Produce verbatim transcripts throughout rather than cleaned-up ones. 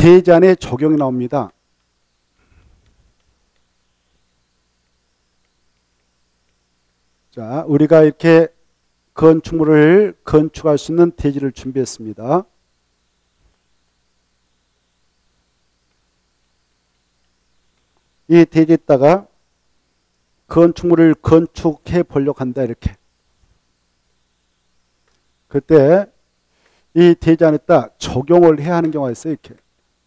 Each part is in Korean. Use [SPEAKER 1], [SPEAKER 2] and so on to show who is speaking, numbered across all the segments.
[SPEAKER 1] 대지안에 적용이 나옵니다. 자, 우리가 이렇게 건축물을 건축할 수 있는 대지를 준비했습니다. 이 대지에다가 건축물을 건축해 보려고 한다, 이렇게. 그때 이 대지안에다 적용을 해야 하는 경우가 있어요, 이렇게.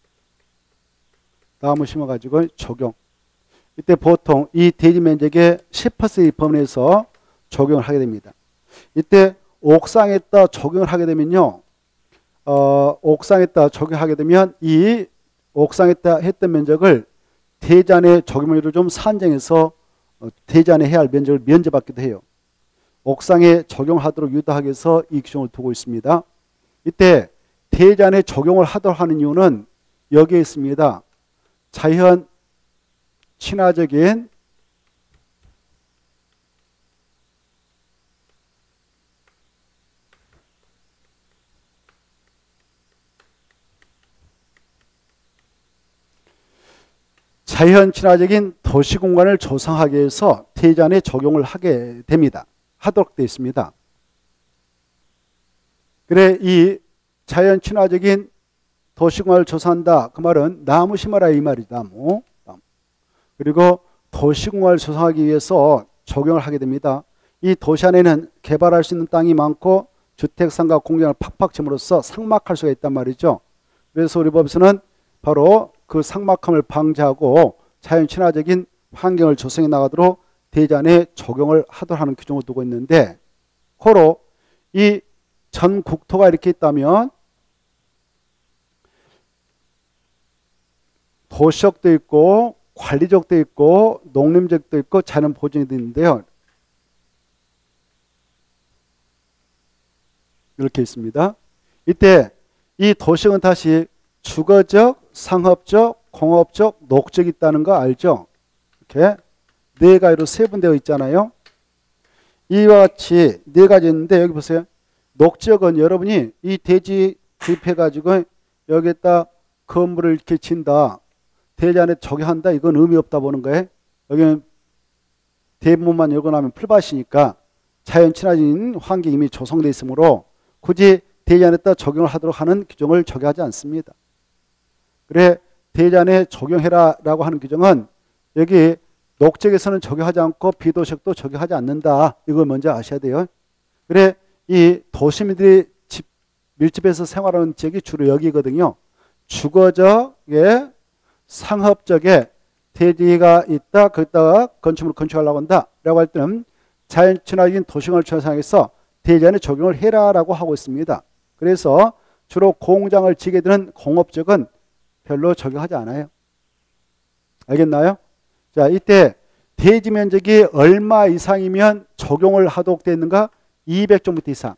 [SPEAKER 1] 나무 심어가지고 적용. 이때 보통 이 대지 면적의 십 퍼센트 범위에서 적용을 하게 됩니다. 이때 옥상에다 적용을 하게 되면요, 어, 옥상에다 적용하게 되면 이 옥상에다 했던 면적을 대지안의 적용률을 좀 산정해서 대지안에 해야 할 면적을 면제받기도 해요. 옥상에 적용하도록 유도하기 위해서 이 규정을 두고 있습니다. 이때 대지안에 적용을 하도록 하는 이유는 여기에 있습니다. 자연 친화적인 자연 친화적인 도시 공간을 조성하기 위해서 대지안에 적용을 하게 됩니다. 하도록 되어 있습니다. 그래, 이 자연 친화적인 도시 공간을 조성한다. 그 말은 나무 심어라 이 말이다. 나무. 그리고 도시 공간을 조성하기 위해서 적용을 하게 됩니다. 이 도시 안에는 개발할 수 있는 땅이 많고 주택상가 공장을 팍팍 침으로써 삭막할 수가 있단 말이죠. 그래서 우리 법에서는 바로 그 삭막함을 방지하고 자연 친화적인 환경을 조성해 나가도록 대지안에 적용을 하도록 하는 규정을 두고 있는데, 호로 이 전 국토가 이렇게 있다면 도시적도 있고 관리적도 있고 농림적도 있고 자연 보존도 있는데요. 이렇게 있습니다. 이때 이 도시는 다시 주거적, 상업적, 공업적, 녹적이 있다는 거 알죠? 이렇게 네 가지로 세분되어 있잖아요. 이와 같이 네 가지 있는데, 여기 보세요. 녹지역은 여러분이 이 대지 구입해가지고 여기에다 건물을 이렇게 진다, 대지안에 적용한다, 이건 의미 없다 보는 거예요. 여기는 대부분만 열거나면 풀밭이니까 자연 친화적인 환경이 이미 조성되어 있으므로 굳이 대지안에다 적용을 하도록 하는 규정을 적용하지 않습니다. 그래, 대지안에 적용해라 라고 하는 규정은 여기 녹지역에서는 적용하지 않고 비도시역도 적용하지 않는다. 이걸 먼저 아셔야 돼요. 그래, 이 도시민들이 집, 밀집해서 생활하는 지역이 주로 여기거든요. 주거적에 상업적에 대지가 있다, 거기다가 건축물을 건축하려고 한다 라고 할 때는 자연 친화적인 도시공간을 조성해서 대지안에 적용을 해라 라고 하고 있습니다. 그래서 주로 공장을 지게 되는 공업적은 별로 적용하지 않아요. 알겠나요? 자, 이때 대지 면적이 얼마 이상이면 적용을 하도록 되어 있는가? 이백 제곱미터 이상.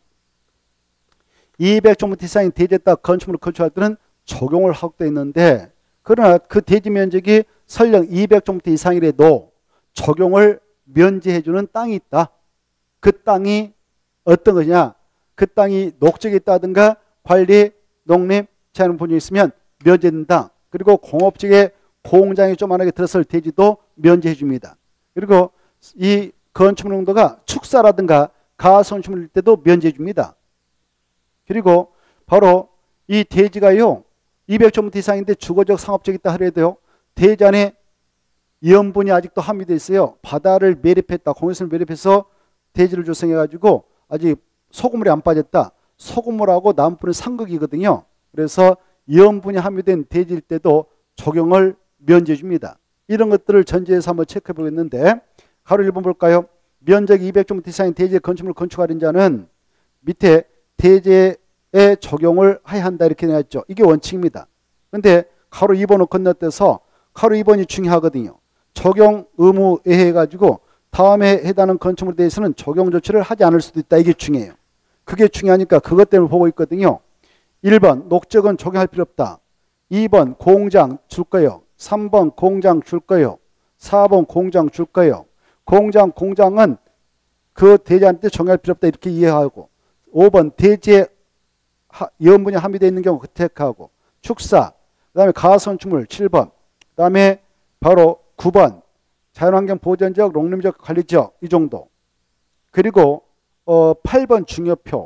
[SPEAKER 1] 이백 제곱미터 이상인 대지에다 건축물을 건축할 때는 적용을 하도록 되어 있는데, 그러나 그 대지 면적이 설령 이백 제곱미터 이상이라도 적용을 면제해주는 땅이 있다. 그 땅이 어떤 거냐? 그 땅이 녹지역에 있다든가 관리, 농림, 자연 보존이 있으면 면제된다. 그리고 공업지역에 공장이 조그만하게 들어설 대지도 면제해 줍니다. 그리고 이 건축물 농도가 축사라든가 가선축물일 때도 면제해 줍니다. 그리고 바로 이 대지가요, 이백 제곱미터 이상인데 주거적, 상업적 있다 하더라도요, 대지 안에 이연분이 아직도 함유되어 있어요. 바다를 매립했다, 공해선을 매립해서 대지를 조성해가지고 아직 소금물이 안 빠졌다. 소금물하고 나무분은 상극이거든요. 그래서 이연분이 함유된 대지일 때도 적용을 면제해 줍니다. 이런 것들을 전제해서 한번 체크해 보겠는데, 가로 일 번 볼까요? 면적 이백 제곱미터 이상인 대지의 건축물을 건축하는 자는 밑에 대지에 적용을 해야 한다 이렇게 되어 있죠. 이게 원칙입니다. 그런데 가로 이 번을 건너뛰어서 가로 이 번이 중요하거든요. 적용 의무에 해가지고 다음에 해당하는 건축물에 대해서는 적용 조치를 하지 않을 수도 있다. 이게 중요해요. 그게 중요하니까 그것 때문에 보고 있거든요. 일 번 녹적은 적용할 필요 없다. 이 번 공장 줄 거예요. 삼 번 공장 줄 거예요. 사 번 공장 줄 거예요. 공장, 공장은 그 대지한테 적용할 필요 없다 이렇게 이해하고, 오 번 대지에 연분이 함유되어 있는 경우 체크하고, 축사, 그 다음에 가선축물 칠 번. 그 다음에 바로 구 번. 자연환경 보전지역, 농림지역 관리지역 이 정도. 그리고 어, 팔 번 중요표.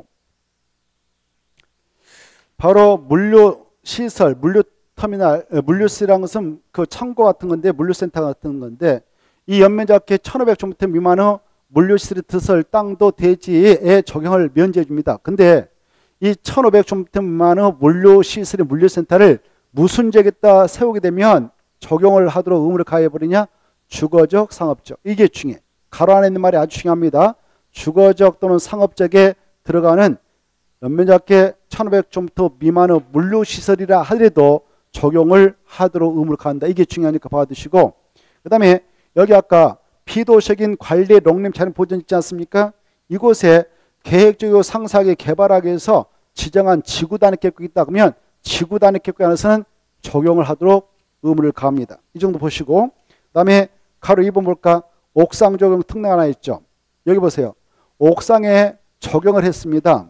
[SPEAKER 1] 바로 물류시설, 물류터미널, 물류시라는 것은 그 창고 같은 건데, 물류센터 같은 건데, 이 연면적계 천오백 제곱미터 미만의 물류시설이 들어설 땅도 대지에 적용을 면제해 줍니다. 근데 이 천오백 제곱미터 미만의 물류시설의 물류센터를 무슨 지역에다 세우게 되면 적용을 하도록 의무를 가해버리냐? 주거적, 상업적. 이게 중요해. 가로 안에 있는 말이 아주 중요합니다. 주거적 또는 상업적에 들어가는 연면적계 천오백 제곱미터 미만의 물류시설이라 하더라도 적용을 하도록 의무를 가한다. 이게 중요하니까 봐두시고, 그 다음에 여기 아까 피도적인 관리 농림 자연 보전 있지 않습니까? 이곳에 계획적이고 상세하게 개발하기 위해서 지정한 지구단위 계획이 있다 그러면 지구단위 계획 안에서는 적용을 하도록 의무를 가합니다. 이 정도 보시고, 그 다음에 가로 이 번 볼까? 옥상 적용 특례 하나 있죠. 여기 보세요. 옥상에 적용을 했습니다.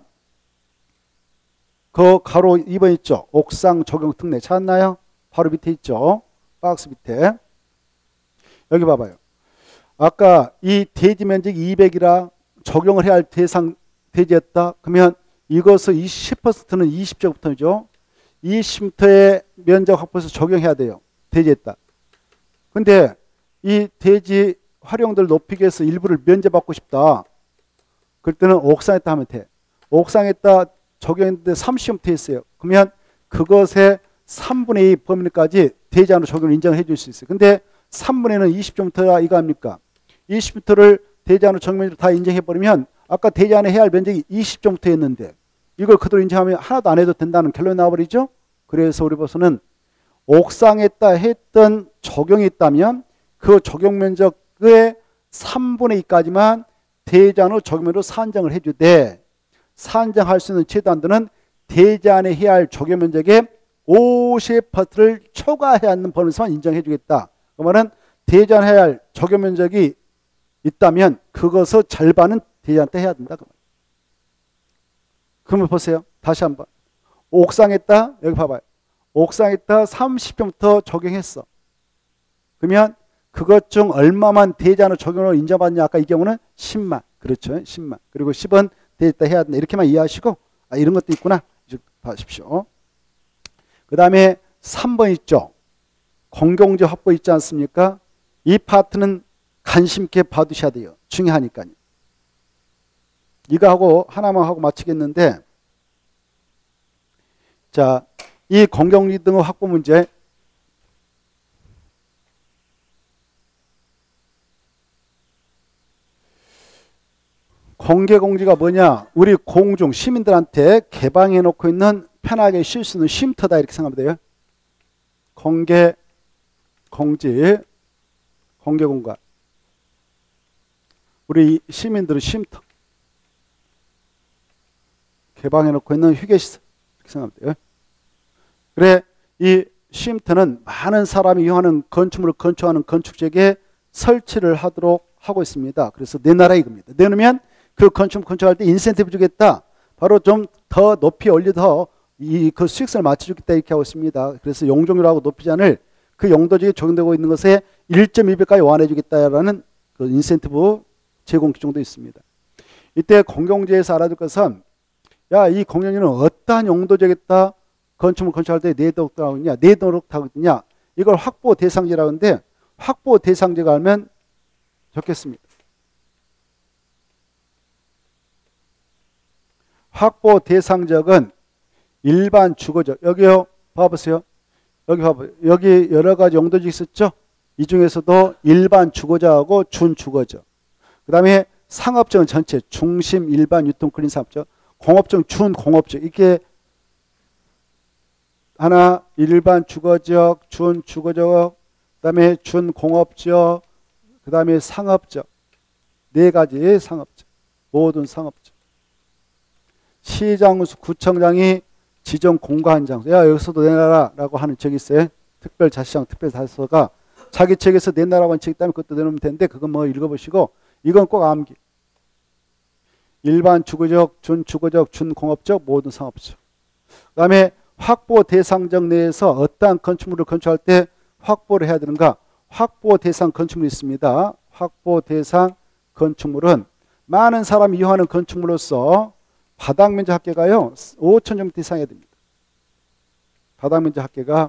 [SPEAKER 1] 그 가로 이 번 있죠. 옥상 적용 특례 찾았나요? 바로 밑에 있죠. 박스 밑에. 여기 봐봐요. 아까 이 대지 면적 이백이라 적용을 해야 할 대상 대지였다. 그러면 이것의 이십 퍼센트는 이십 제곱미터죠. 이십 미터의 면적 확보해서 적용해야 돼요. 대지했다. 근데 이 대지 활용도를 높이기 위해서 일부를 면제받고 싶다. 그럴 때는 옥상에다 하면 돼. 옥상에다 적용했는데 삼십 미터 있어요. 그러면 그것의 삼분의 이 범위까지 대지안으로 적용을 인정해 줄 수 있어요. 근데 삼분의 이는 이십 제곱미터가 이거 아닙니까? 이십 미터를 대지안으로 적용면적으로 다 인정해버리면 아까 대지안에 해야 할 면적이 이십 제곱미터였는데 이걸 그대로 인정하면 하나도 안 해도 된다는 결론이 나와버리죠. 그래서 우리 보서는 옥상에다 했던 적용이 있다면 그 적용 면적의 삼분의 이까지만 대지안으로 적용면으로 산정을 해주되 산정할 수 있는 최대 한도는 대지안에 해야 할 적용 면적의 오십 퍼센트를 초과해야 하는 범위에서만 인정해 주겠다. 그 말은 대지안에 해야 할 적용 면적이 있다면 그것의 절반은 대지안 때 해야 된다. 그러면 보세요. 다시 한번. 옥상에다 여기 봐봐요. 옥상에다 삼십 평부터 적용했어. 그러면 그것 중 얼마만 대지안으로 적용으로 인정받냐? 아까 이 경우는 십만. 그렇죠. 십만. 그리고 십은 대지다 해야 된다. 이렇게만 이해하시고 아, 이런 것도 있구나. 이제 봐십시오. 그 다음에 삼 번 있죠. 공공재 확보 있지 않습니까? 이 파트는 관심 있게 봐두셔야 돼요. 중요하니까요. 이거 하고 하나만 하고 마치겠는데 자, 이 공공재 등의 확보 문제 공개공지가 뭐냐? 우리 공중 시민들한테 개방해 놓고 있는 편하게 쉴 수 있는 쉼터다 이렇게 생각하면 돼요. 공개 공지 공개 공간 우리 시민들의 쉼터 개방해 놓고 있는 휴게시설 이렇게 생각하면 돼요. 그래 이 쉼터는 많은 사람이 이용하는 건축물을 건축하는 건축지역에 설치를 하도록 하고 있습니다. 그래서 내놔라 이겁니다. 내놓으면 그 건축 건축할 때 인센티브 주겠다. 바로 좀 더 높이 올려서 이 그 수익성을 맞춰주겠다 이렇게 하고 있습니다. 그래서 용적률하고 높이잔을 그 용도지에 적용되고 있는 것에 일 점 이 배까지 완화해주겠다라는 그 인센티브 제공 기준도 있습니다. 이때 공공재에서 알아둘 것은 야, 이 공공재는 어떠한 용도지에다 건축물 건축할 때 내도록 하고 있냐, 내도록 하고 있냐, 이걸 확보 대상지라고 하는데 확보 대상지가 알면 좋겠습니다. 확보 대상지역은 일반 주거지역. 여기요. 봐보세요. 여기 봐봐요. 여기 여러 가지 용도지 있었죠? 이 중에서도 일반 주거지역하고 준주거지역. 그 다음에 상업지역은 전체 중심, 일반, 유통, 클린 상업지역. 공업지역은 준공업지역. 이게 하나, 일반 주거지역, 준주거지역, 그 다음에 준공업지역, 그 다음에 상업지역. 네 가지의 상업지역. 모든 상업지역. 시장, 구청장이 지정 공간 장소. 야, 여기서도 내놔라 라고 하는 적이 있어요. 특별자치장, 특별자치소가 자기 책에서 내놔라고 하는 책이 있다면 그것도 내놓으면 되는데 그건 뭐 읽어보시고 이건 꼭 암기. 일반 주거적, 준주거적, 준공업적, 모든 상업적. 그 다음에 확보 대상적 내에서 어떠한 건축물을 건축할 때 확보를 해야 되는가? 확보 대상 건축물이 있습니다. 확보 대상 건축물은 많은 사람이 이용하는 건축물로서 바닥 면적 합계가요 오천 제곱미터 이상해야 됩니다. 바닥 면적 합계가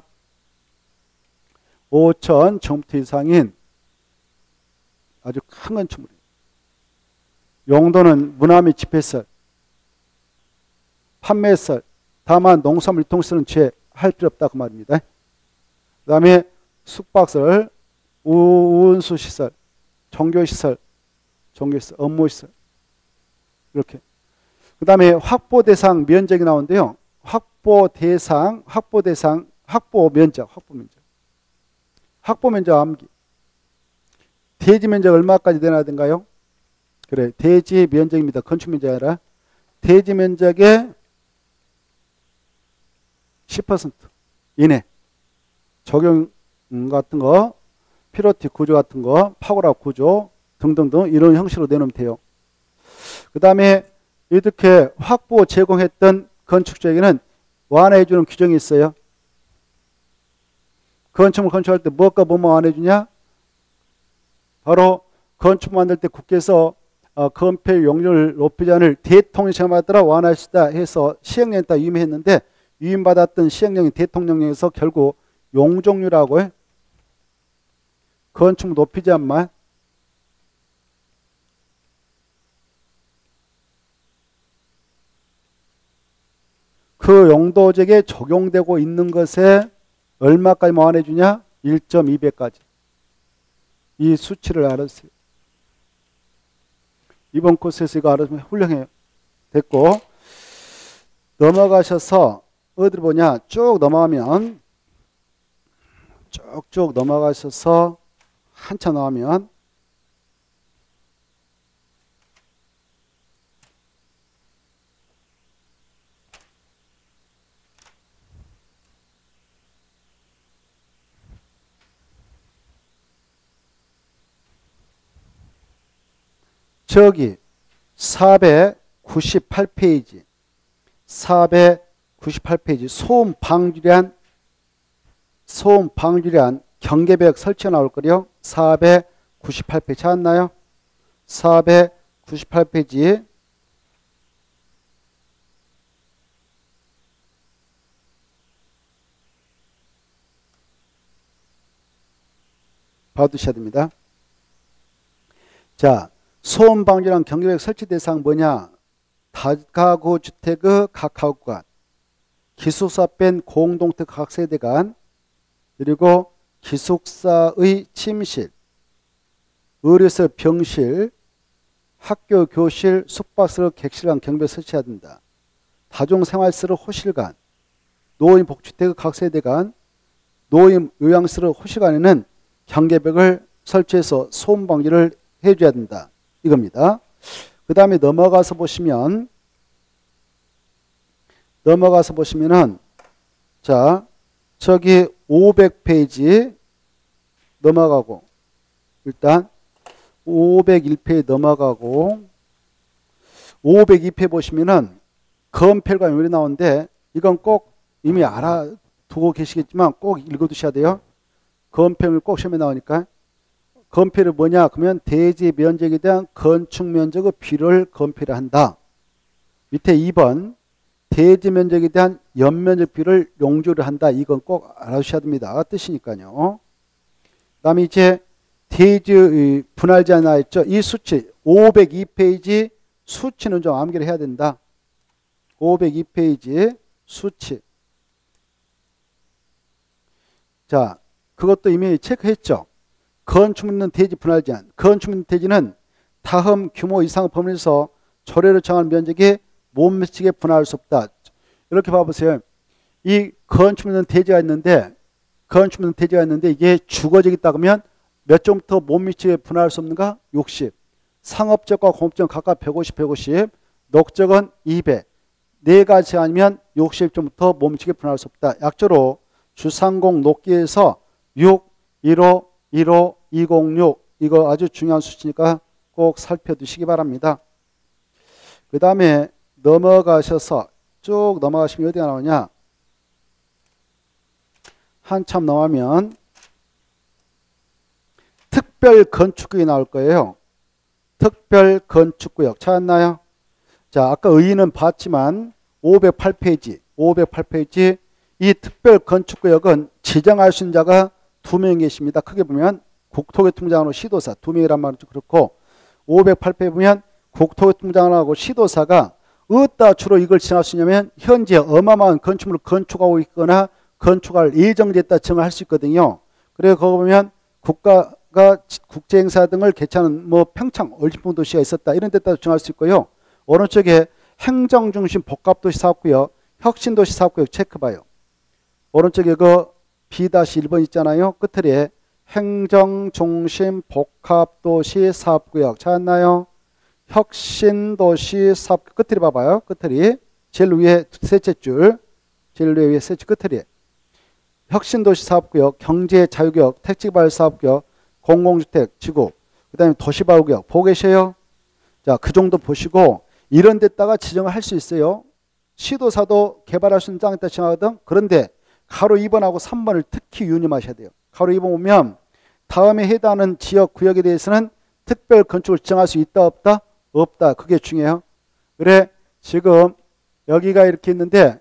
[SPEAKER 1] 오천 제곱미터 이상인 아주 큰 건축물이에요. 용도는 문화 및 집회시설, 판매시설, 다만 농산물 유통시설은 제할 필요 없다 그 말입니다. 그 다음에 숙박시설, 운수시설, 종교시설, 종교시설, 업무시설 이렇게. 그 다음에 확보 대상 면적이 나오는데요. 확보 대상, 확보 대상, 확보 면적, 확보 면적. 확보 면적 암기. 대지 면적 얼마까지 되나 된가요? 그래, 대지 면적입니다. 건축 면적이 아니라. 대지 면적의 십 퍼센트 이내. 적용 같은 거, 피로티 구조 같은 거, 파고라 구조 등등등 이런 형식으로 내놓으면 돼요. 그 다음에 이렇게 확보 제공했던 건축주에게는 완화해주는 규정이 있어요. 건축물 건축할 때 무엇과 뭐뭐 완화해주냐? 바로 건축 만들 때 국회에서 어, 건폐 용적을 높이지 않을 대통령 시행에 따라 완화할 수 있다 해서 시행령에 따라 위임했는데 위임받았던 시행령이 대통령령에서 결국 용적률하고 해. 건축물 높이지 않만 그 용도적에 적용되고 있는 것에 얼마까지 완화해 주냐? 일 점 이 배까지. 이 수치를 알았어요. 이번 코스에서 이거 알아주면 훌륭해요. 됐고 넘어가셔서 어디를 보냐? 쭉 넘어가면 쭉쭉 넘어가셔서 한참 나오면 저기 사백구십팔 페이지 사백구십팔 페이지 소음 방지란 소음 방지란 경계벽 설치가 나올 거요. 사백구십팔 페이지 찾았나요? 사백구십팔 페이지 봐두셔야 됩니다. 자, 소음 방지랑 경계벽 설치 대상 뭐냐? 다가구 주택의 각 가구간, 기숙사 뺀 공동택 각 세대 간, 그리고 기숙사의 침실, 의료시설 병실, 학교 교실, 숙박시설 객실 간 경계벽 설치해야 된다. 다중생활시설 호실 간, 노인 복지주택의 각 세대 간, 노인 요양시설 호실 간에는 경계벽을 설치해서 소음 방지를 해줘야 된다. 이겁니다. 그 다음에 넘어가서 보시면 넘어가서 보시면은 자 저기 오백 페이지 넘어가고 일단 오백일 페이지 넘어가고 오백이 페이지 보시면은 건폐율과 요율이 나오는데 이건 꼭 이미 알아두고 계시겠지만 꼭 읽어두셔야 돼요. 건폐율 꼭 시험에 나오니까. 건폐율이 뭐냐? 그러면 대지 면적에 대한 건축 면적의 비율을 건폐를 한다. 밑에 이 번 대지 면적에 대한 연면적 비율을 용조를 한다. 이건 꼭 알아주셔야 됩니다. 뜻이니까요. 그 다음에 이제 대지 분할지 하나 했죠. 이 수치 오백이 페이지 수치는 좀 암기를 해야 된다. 오백이 페이지 수치. 자, 그것도 이미 체크했죠. 건축물 있는 대지 분할 제한. 건축물 있는 대지는 다음 규모 이상 범위에서 조례로 정한 면적에 못 미치게 분할할 수 없다. 이렇게 봐보세요. 이 건축물 있는 대지가 있는데 건축물 있는 대지가 있는데 이게 주거지가 있다 그러면 몇 점부터 못 미치게 분할할 수 없는가? 육십. 상업적과 공업적 각각 백오십, 백오십. 녹적은 이백. 네 가지 아니면 육십 점부터 못 미치게 분할할 수 없다. 약조로 주상공 녹기에서 육, 일오, 일오, 이공육 이거 아주 중요한 수치니까 꼭 살펴두시기 바랍니다. 그 다음에 넘어가셔서 쭉 넘어가시면 어디가 나오냐? 한참 넘으면 특별 건축구역이 나올 거예요. 특별 건축구역 찾았나요? 자, 아까 의의는 봤지만 오백팔 페이지, 오백팔 페이지 이 특별 건축구역은 지정할 수 있는 자가 두 명 계십니다. 크게 보면 국토교통장하고 시도사 두 명이란 말은 좀 그렇고 오백팔 페이지 보면 국토교통장하고 시도사가 어디다 주로 이걸 지정할 수 있냐면 현재 어마어마한 건축물을 건축하고 있거나 건축할 예정됐다 지정할 수 있거든요. 그래서 거기 보면 국가가 국제행사 등을 개최하는 뭐 평창 올림픽 도시가 있었다 이런 데다 지정할 수 있고요. 오른쪽에 행정중심 복합도시 사업구역, 혁신도시 사업구역 체크봐요. 오른쪽에 그 비 일 번 있잖아요. 끝에 행정중심 복합도시 사업구역 찾았나요? 혁신도시 사업 끝에 봐봐요. 끝에 제일 위에 셋째 줄, 제일 위에 셋째 끝에 혁신도시 사업구역, 경제자유구역, 택지개발 사업구역, 공공주택, 지구, 그 다음에 도시바우구역 보고 계세요? 자, 그 정도 보시고 이런 데다가 지정을 할 수 있어요. 시도사도 개발할 수 있는 땅에다 지정하거든. 그런데 가로 이 번하고 삼 번을 특히 유념하셔야 돼요. 가로 이 번 보면 다음에 해당하는 지역 구역에 대해서는 특별 건축을 지정할 수 있다 없다? 없다. 그게 중요해요. 그래 지금 여기가 이렇게 있는데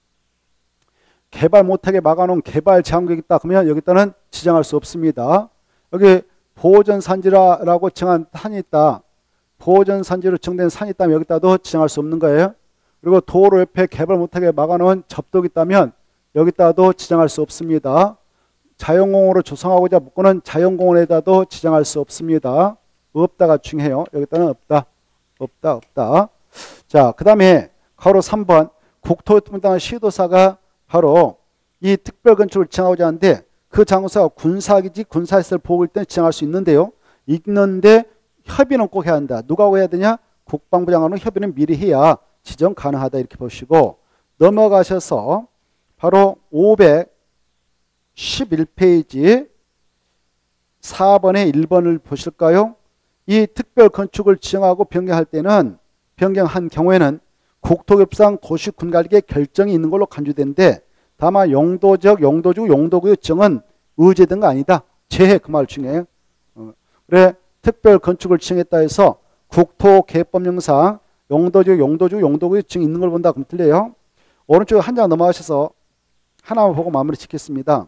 [SPEAKER 1] 개발 못하게 막아놓은 개발 제한구역이 있다. 그러면 여기다는 지정할 수 없습니다. 여기 보호전산지라고 정한 산이 있다. 보호전산지로 지정된 산이 있다면 여기다도 지정할 수 없는 거예요. 그리고 도로 옆에 개발 못하게 막아놓은 접독이 있다면 여기다도 지정할 수 없습니다. 자연공원으로 조성하고자 묶고는 자연공원에다도 지정할 수 없습니다. 없다가 중요해요. 여기다는 없다. 없다. 없다. 자, 그 다음에 가로 삼 번 국토교통부당 시도사가 바로 이 특별건축을 지정하고자 하는데 그 장소가 군사기지 군사시설 보호일 때 지정할 수 있는데요. 있는데 협의는 꼭 해야 한다. 누가 해야 되냐? 국방부 장관은 협의는 미리 해야 지정 가능하다 이렇게 보시고 넘어가셔서 바로 오백십일 페이지 사 번에 일 번을 보실까요? 이 특별 건축을 지정하고 변경할 때는 변경한 경우에는 국토교통부상 도시군관리계 결정이 있는 걸로 간주되는데 다만 용도적, 용도주, 용도구역 지정은 의제된 거 아니다. 제해 그 말 중에. 어, 그래 특별 건축을 지정했다 해서 국토개법령상 용도적, 용도주, 용도구역 지정이 있는 걸 본다. 그럼 틀려요. 오른쪽에 한 장 넘어가셔서 하나만 보고 마무리 짓겠습니다.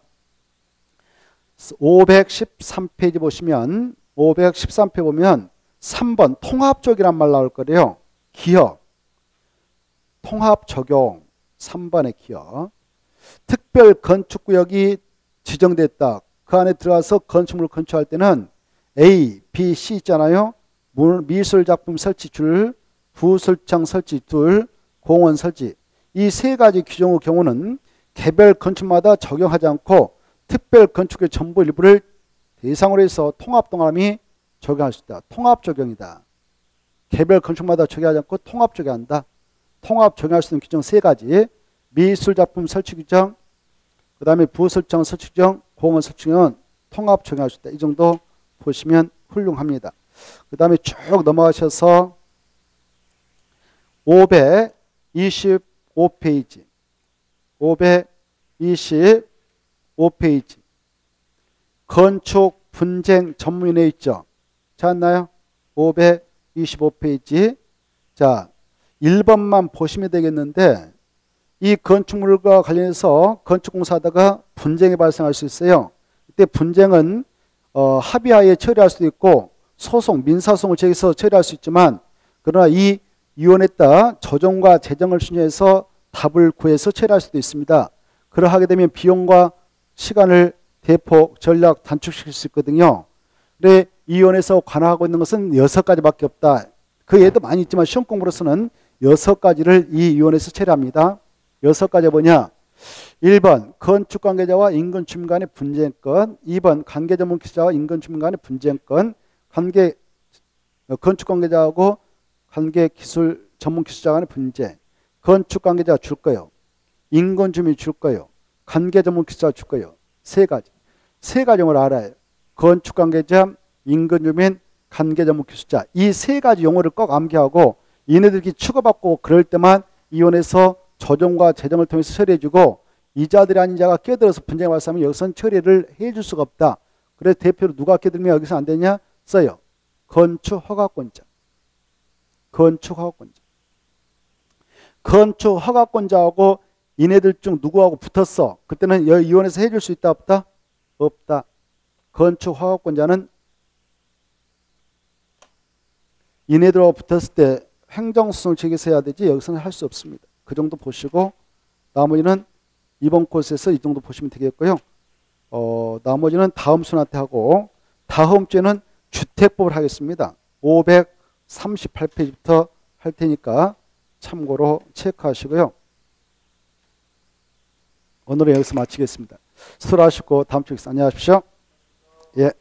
[SPEAKER 1] 오백십삼 페이지 보시면 오백십삼 페이지 보면 삼 번 통합적이란 말 나올 거래요. 기억. 통합 적용. 삼 번의 기억. 특별 건축구역이 지정됐다. 그 안에 들어가서 건축물을 건축할 때는 A, B, C 있잖아요. 미술작품 설치 줄, 부술청 설치 둘, 공원 설치. 이 세 가지 규정의 경우는 개별 건축마다 적용하지 않고 특별 건축의 전부 일부를 대상으로 해서 통합동감이 적용할 수 있다. 통합 적용이다. 개별 건축마다 적용하지 않고 통합 적용한다. 통합 적용할 수 있는 규정 세 가지. 미술작품 설치 규정, 그 다음에 부설정 설치 규정, 공원 설치 규정은 통합 적용할 수 있다. 이 정도 보시면 훌륭합니다. 그 다음에 쭉 넘어가셔서 오백이십오 페이지 오백이십오 페이지 건축 분쟁 전문위원회 있죠. 찾았나요? 오백이십오 페이지. 자, 일 번만 보시면 되겠는데 이 건축물과 관련해서 건축공사하다가 분쟁이 발생할 수 있어요. 이때 분쟁은 어, 합의하에 처리할 수도 있고 소송, 민사소송을 제기해서 처리할 수 있지만 그러나 이 위원회에 따라 조정과 재정을 순위해서 답을 구해서 처리할 수도 있습니다. 그러하게 되면 비용과 시간을 대폭 전략 단축시킬 수 있거든요. 그래 이 위원회에서 관할하고 있는 것은 여섯 가지밖에 없다. 그 외에도 많이 있지만 시험 공부로서는 여섯 가지를 이 위원회에서 처리합니다. 여섯 가지 뭐냐? 일 번 건축 관계자와 인근 주민 간의 분쟁권, 이 번 관계 전문 기술자와 인근 주민 간의 분쟁권, 관계 건축 관계자하고 관계 기술 전문 기술자 간의 분쟁, 건축 관계자가 줄 거예요. 인근 주민이 줄 거예요. 관계 전문 기술자가 줄 거예요. 세 가지. 세 가지 용어를 알아요. 건축 관계자, 인근 주민, 관계 전문 기술자. 이 세 가지 용어를 꼭 암기하고 얘네들이 추가받고 그럴 때만 이원에서 조정과 재정을 통해서 처리해주고 이자들이 아닌 자가 끼어들어서 분쟁이 발생하면 여기서는 처리를 해줄 수가 없다. 그래서 대표로 누가 끼어들면 여기서 안 되냐? 써요. 건축 허가권자. 건축 허가권자. 건축 허가권자하고 이네들 중 누구하고 붙었어. 그때는 이원에서 해줄 수 있다 없다? 없다. 건축 허가권자는 이네들하고 붙었을 때 행정소송 측에서 해야 되지 여기서는 할 수 없습니다. 그 정도 보시고 나머지는 이번 코스에서 이 정도 보시면 되겠고요. 어, 나머지는 다음 순한테 하고 다음 주에는 주택법을 하겠습니다. 오백삼십팔 페이지부터 할 테니까 참고로 체크하시고요. 오늘은 여기서 마치겠습니다. 수고하시고 다음 주에 안녕하십시오. 예.